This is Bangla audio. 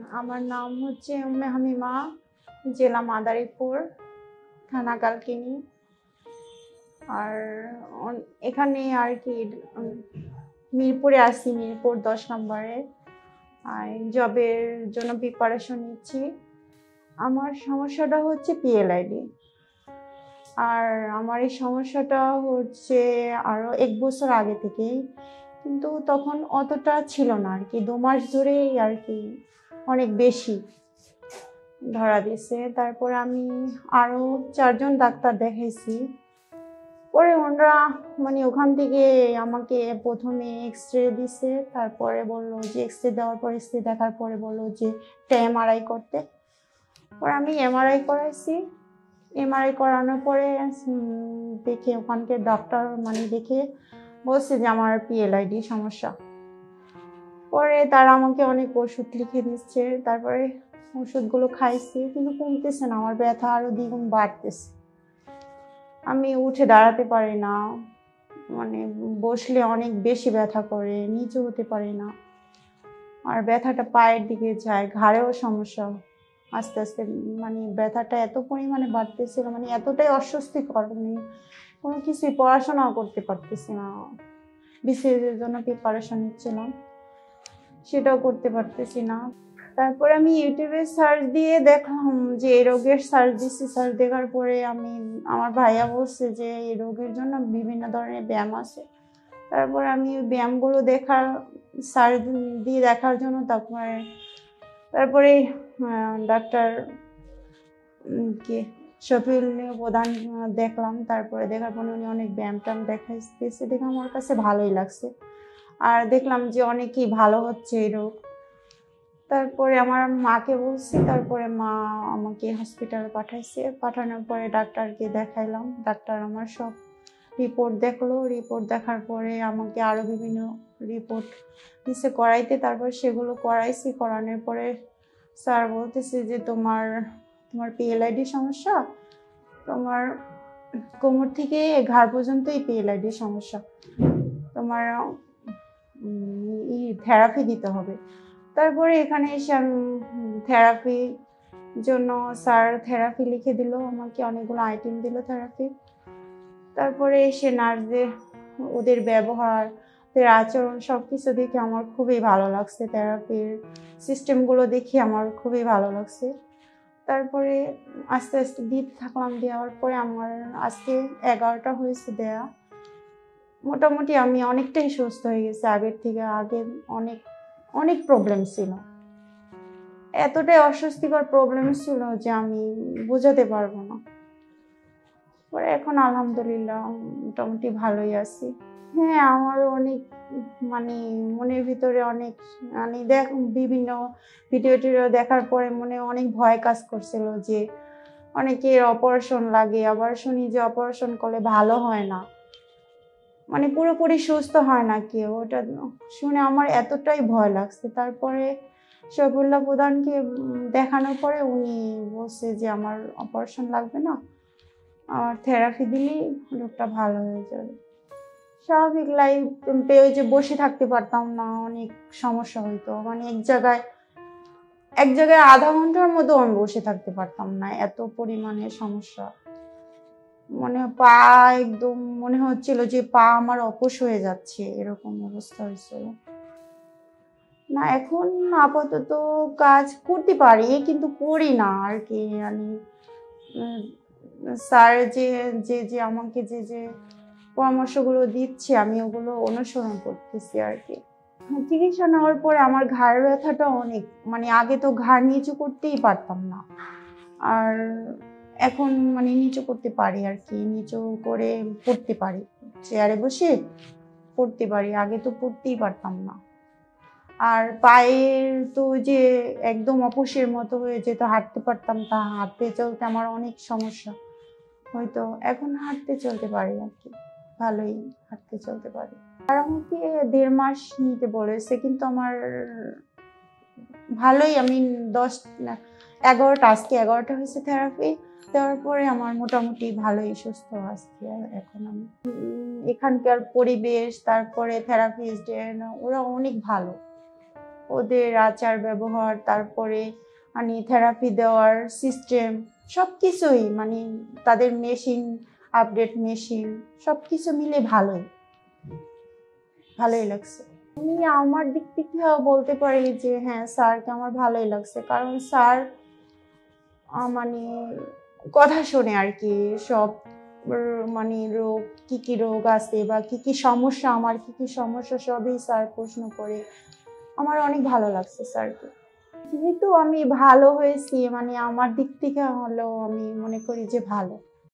আমার নাম হচ্ছে উম্মে হামিমা, জেলা মাদারীপুর, থানা কালকিনি। আর এখানে আর কি মিরপুরে আসছি, মিরপুর 10 নম্বরে। জবের জন্য প্রিপারেশন নিচ্ছি। আমার সমস্যাটা হচ্ছে পিএলআইডি। আর আমার এই সমস্যাটা হচ্ছে আরও 1 বছর আগে থেকেই, কিন্তু তখন অতটা ছিল না আর কি। 2 মাস ধরেই আর কি অনেক বেশি ধরা দিয়েছে। তারপরে আমি আরও 4 জন ডাক্তার দেখাইছি। পরে ওনারা ওখান থেকে আমাকে প্রথমে এক্সরে দিছে, তারপরে বললো যে এক্সরে দেওয়ার পর এক্সরে দেখার পরে বললো যে একটা এমআরআই করতে। পরে আমি এমআরআই করাইছি। এমআরআই করানোর পরে দেখে ওখানকার ডক্টর দেখে বলছে যে আমার পিএলআইডি সমস্যা। পরে তারা আমাকে অনেক ওষুধ লিখে দিচ্ছে। তারপরে ওষুধগুলো খাইছি, কিন্তু কমতেছে না, আমার ব্যথা আরো দ্বিগুণ বাড়তেছে। আমি উঠে দাঁড়াতে পারি না, বসলে অনেক বেশি ব্যথা করে, নিচু হতে পারি না। আর ব্যথাটা পায়ের দিকে যায়, ঘাড়েও সমস্যা। আস্তে আস্তে ব্যথাটা এত পরিমাণে বাড়তেছিল, এতটাই অস্বস্তিকর, কোনো কিছুই পড়াশোনাও করতে পারতেছি না। বিসিএস এর জন্য প্রিপারেশন নিচ্ছিলাম, সেটাও করতে পারতেছি না। তারপরে আমি ইউটিউবে সার্চ দিয়ে দেখলাম যে এই রোগের সার্চ দিচ্ছি। সার্চ দেখার পরে আমার ভাইয়া বলছে যে এই রোগের জন্য বিভিন্ন ধরনের ব্যায়াম আছে। তারপরে আমি ব্যায়ামগুলো সার্চ দিয়ে দেখার জন্য তারপরে ডাক্তার শফিউল প্রধান দেখলাম। তারপরে দেখার পরে উনি অনেক ব্যায়াম ট্যায়াম দেখাইতেছে, দেখে আমার কাছে ভালোই লাগছে। আর দেখলাম যে অনেকই ভালো হচ্ছে এই রোগ। তারপরে আমার মাকে বলছি, তারপরে মা আমাকে হসপিটালে পাঠাইছে। পাঠানোর পরে ডাক্তারকে দেখাইলাম। ডাক্তার আমার সব রিপোর্ট দেখলো। রিপোর্ট দেখার পরে আমাকে আরও বিভিন্ন রিপোর্ট দিছে করাইতে। তারপর সেগুলো করাইছি। করানোর পরে স্যার বলতেছে যে তোমার পিএলআইডি সমস্যা, তোমার কোমর থেকে ঘাড় পর্যন্তই পিএলআইডি সমস্যা, তোমার থেরাপি দিতে হবে। তারপরে এখানে এসে আমি থেরাপির জন্য স্যার থেরাপি লিখে দিল আমাকে, অনেকগুলো আইটেম দিল থেরাপি। তারপরে এসে নার্সদের ওদের ব্যবহার, ওদের আচরণ সব কিছু দেখে আমার খুবই ভালো লাগছে। থেরাপির সিস্টেমগুলো দেখে আমার খুবই ভালো লাগছে। তারপরে আস্তে আস্তে দিতে থাকলাম। দেওয়ার পরে আমার আজকে 11টা হয়েছে দেয়া। মোটামুটি আমি অনেকটাই সুস্থ হয়ে গেছি আগের থেকে। আগে অনেক অনেক প্রবলেম ছিল, এতটাই অস্বস্তিকর প্রবলেম ছিল যে আমি বোঝাতে পারবো না। পরে এখন আলহামদুলিল্লাহ মোটামুটি ভালোই আছি। হ্যাঁ, আমার অনেক মনের ভিতরে অনেক বিভিন্ন ভিডিও টিডিও দেখার পরে মনে অনেক ভয় কাজ করছিল যে অনেকের অপারেশন লাগে, আবার শুনি যে অপারেশন করলে ভালো হয় না, পুরোপুরি সুস্থ হয় না কেউ। ওটা শুনে আমার এতটাই ভয় লাগছে। তারপরে শফিউল্লাহ প্রধানকে দেখানোর পরে উনি বলছে যে আমার অপারেশন লাগবে না, আমার থেরাপি দিলেই রোগটা ভালো হয়ে যাবে। স্বাভাবিক লাইফ ওই যে বসে থাকতে পারতাম না, অনেক সমস্যা হইতো। এক জায়গায় আধা ঘন্টার মতো আমি বসে থাকতে পারতাম না, এত পরিমাণে সমস্যা। পা একদম মনে হচ্ছিল যে পা আমার অপস হয়ে যাচ্ছে, এরকম অবস্থা হয়েছিল। না, এখন আপাতত কাজ করতে পারি, কিন্তু করি না আর কি। স্যার যে আমাকে যে পরামর্শগুলো দিচ্ছে আমি ওগুলো অনুসরণ করতেছি আর কি। চিকিৎসা নেওয়ার পরে আমার ঘাড় ব্যথাটা অনেক, আগে তো ঘাড় নিচু করতেই পারতাম না, আর এখন নিচু করতে পারি আর কি। নিচু করে পড়তে পারি, চেয়ারে বসে পড়তে পারি, আগে তো পড়তেই পারতাম না। আর পায়ের তো যে একদম অপসের মতো হয়ে যেত, হাঁটতে পারতাম তা, হাঁটতে চলতে আমার অনেক সমস্যা হয়তো। এখন হাঁটতে চলতে পারি আর কি, ভালোই হাঁটতে চলতে পারি। আর আমাকে 1.5 মাস নিতে বলেছে, কিন্তু আমার ভালোই, আমি 11টা আজকে 11টা হয়েছে থেরাপি দেওয়ার পরে আমার মোটামুটি ভালোই সুস্থ আজকে। এখন আমি এখানকার পরিবেশ, তারপরে থেরাপিস্ট ওরা অনেক ভালো। ওদের আচার ব্যবহার, তারপরে মানে থেরাপি দেওয়ার সিস্টেম সব কিছুই মানে তাদের মেশিন, আপডেট মেশিন সব কিছু মিলে ভালোই লাগছে। আমি আমার দিক থেকে বলতে পারি যে হ্যাঁ, স্যারকে আমার ভালোই লাগছে, কারণ স্যার মানে কথা শোনে আর কি। সব মানে রোগ, কি কি রোগ আছে বা কি কি সমস্যা, আমার কি কি সমস্যা সবই স্যার প্রশ্ন করে। আমার অনেক ভালো লাগছে স্যারকে। যেহেতু আমি ভালো হয়েছি, মানে আমার দিক থেকে হলেও আমি মনে করি যে ভালো।